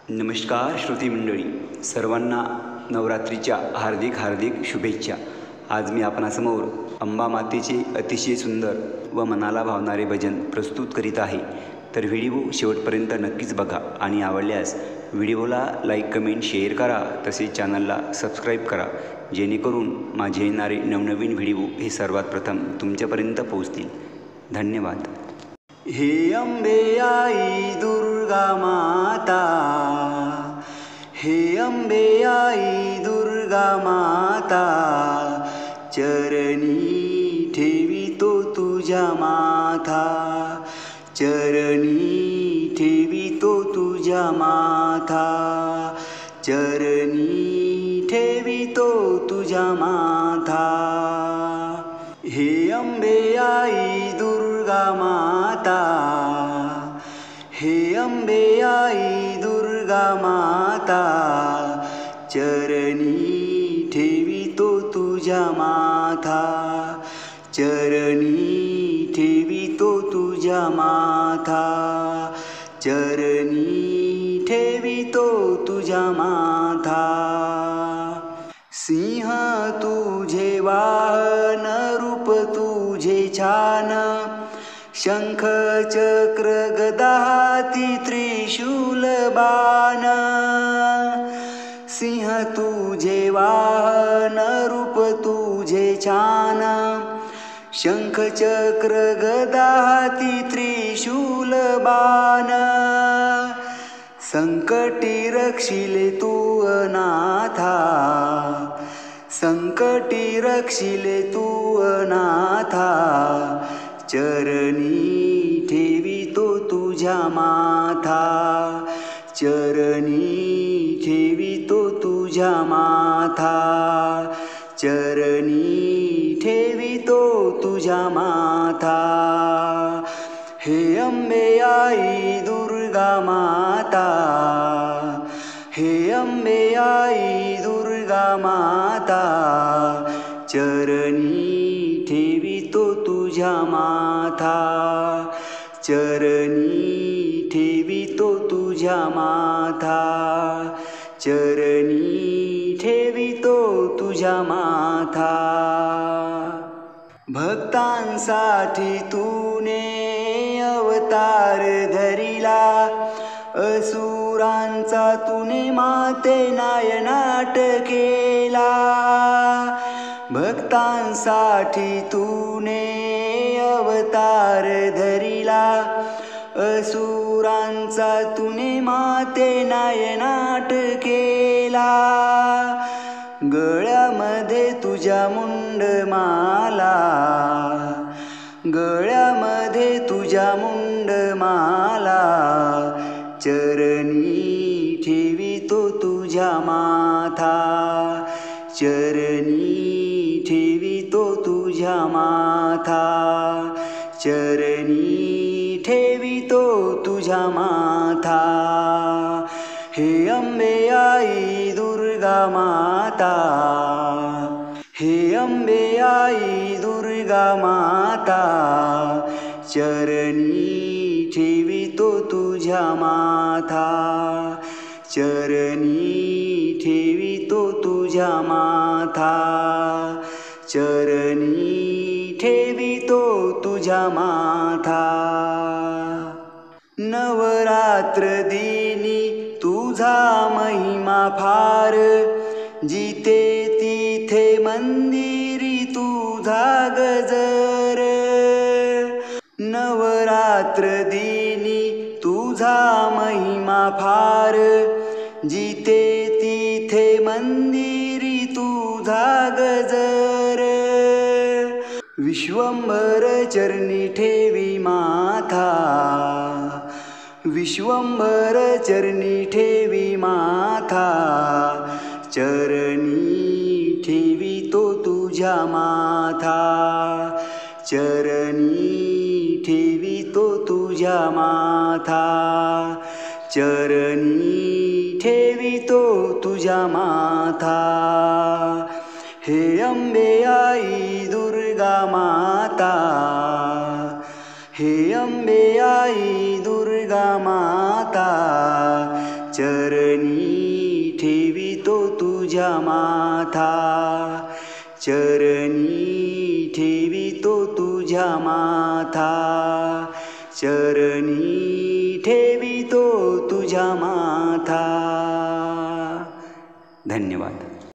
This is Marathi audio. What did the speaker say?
नमस्कार श्रोती मंडळी, सर्वांना नवरात्रीच्या हार्दिक शुभेच्छा। आज मी आपणासमोर अंबा मातेचे अतिशय सुंदर व मनाला भावणारे भजन प्रस्तुत करीत आहे। तर व्हिडिओ शेवटपर्यंत नक्कीच बघा आणि आवडल्यास व्हिडिओला लाईक, कमेंट, शेअर करा। तसेच चॅनलला सबस्क्राईब करा, जेणेकरून माझे येणारे नवनवीन व्हिडिओ हे सर्वात प्रथम तुमच्यापर्यंत पोहोचतील। धन्यवाद। हे अंबे आई दुर्गा माता, हे अंबे आई दुर्गा माता, चरणी ठेवितो तुझ्या माथा, चरणी ठेवितो तुझ्या माथा, चरणी ठेवितो तुझ्या माथा। हे अंबे आई दुर्गा माता, हे अंबे आई दुर्गा माता, चरणी ठेवितो तुझ्या माथा, चरणी ठेवितो तुझ्या माथा, चरणी ठेवितो तुझ्या माथा। सिंह तुझे वाहन, रूप तुझे छान, शंख चक्र गदा हाती त्रिशूल बाण। सिंह तुझे वाहन, रूप तुझे छान, शंख चक्र गदा हाती त्रिशूल बाण। संकटी रक्षिले तू अनाथा, संकटी रक्षिले तू अनाथा, चरणी ठेवितो तुझ्या माथा, चरणी ठेवितो तुझ्या माथा, चरणी ठेवितो तुझ्या माथा। हे अंबे आई दुर्गा माता, हे अंबे आई दुर्गा माता, चरणी ठेवितो तुझ्या माथा, चरणी ठेवितो तुझ्या माथा, चरणी ठेवितो तुझ्या माथा। भक्तांसाठी तूने अवतार धरिला, असुरांचा तूने माते नायनाट केला। भक्तांसाठी तूने अवतार धरिला, असुरांचा तूने माते नायनाट केला। गळ्यामध्ये तुझ्या मुंडमाला, गळ्यामध्ये तुझ्या मुंडमाला, चरणी ठेवितो तुझ्या माथा, चरणी ठेवितो तुझ्या माथा, चरणी ठेवितो तुझ्या माथा। हे अंबे आई दुर्गा माता, हे अंबे आई दुर्गा माता, चरणी ठेवितो तुझ्या माथा, चरणी ठेवितो तुझ्या माथा, चरणी ठेवितो तुझ्या माथा। नवरात्र दिनी तुझा महिमा फार, जिथे तिथे मंदिरी तुझा गजर। नवरात्र दिनी तुझा महिमा फार, जिथे तिथे मंदिरी तुझा गजर। विश्वंभर चरणी ठेवी माथा, विश्वंभर चरणी ठेवी माथा, चरणी ठेवितो तुझ्या माथा, चरणी ठेवितो तुझ्या माथा, चरणी ठेवितो तुझ्या माथा। हे अंबे आई दुर्गा माता, हे अंबे आई दुर्गा माता, चरणी ठेवितो तुझ्या माथा, चरणी ठेवितो तुझ्या माथा, चरणी ठेवितो तुझ्या माथा. धन्यवाद.